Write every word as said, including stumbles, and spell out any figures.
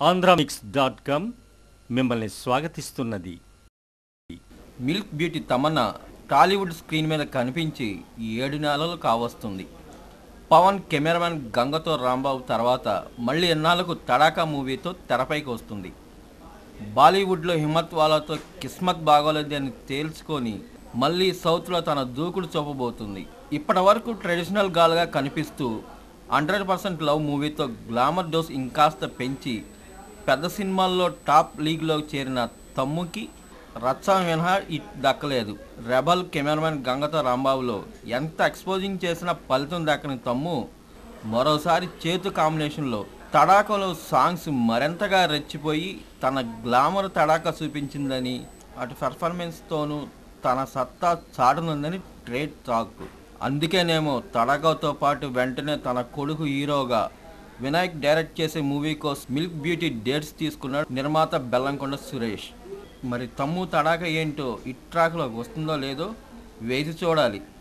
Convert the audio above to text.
Andhramix dot com మిమ్మల్ని స్వాగతిస్తున్నది. Milk beauty Tamannaah Tollywood screen మీద కనిపించి ఏడు నెలలు కావస్తుంది. పవన్ కెమెరామెన్ గంగతో రాంబాబు తర్వాత మళ్ళీ ఎన్నాళ్ళకు తడాకా మూవీతో తెరపైకి వస్తుంది. బాలీవుడ్లో హిమ్మత్ వాలాతో కిస్మత్ బాగోలేదు అని తేల్చుకొని మళ్ళీ సౌత్లో తన దూకుడు చూపబోతుంది. ఇప్పటి వరకు ట్రెడిషనల్ గాల్గా కనిపిస్తూ హండ్రెడ్ పర్సెంట్ లవ్ మూవీతో గ్లామర్ డోస్ ఇంకాస్త పెంచి పెద్ద సినిమాల్లో టాప్ లీగ్లో చేరిన తమ్ముకి రచ్చా మినహా ఇట్ దక్కలేదు. రెబల్ కెమెరామెన్ గంగతో రాంబాబులో ఎంత ఎక్స్పోజింగ్ చేసినా ఫలితం దక్కని తమ్ము మరోసారి చేతు కాంబినేషన్లో తడాకలో సాంగ్స్ మరింతగా రెచ్చిపోయి తన గ్లామర్ తడాక చూపించిందని, అటు పెర్ఫార్మెన్స్తోనూ తన సత్తా చాటనుందని ట్రేడ్ టాక్. అందుకేనేమో తడాకతో పాటు వెంటనే తన కొడుకు హీరోగా వినాయక్ డైరెక్ట్ చేసే మూవీ కోసం మిల్క్ బ్యూటీ డేట్స్ తీసుకున్నాడు నిర్మాత బెల్లంకొండ సురేష్. మరి తమ్ము తడాక ఏంటో ఈ ట్రాక్లో వస్తుందో లేదో వేసి చూడాలి.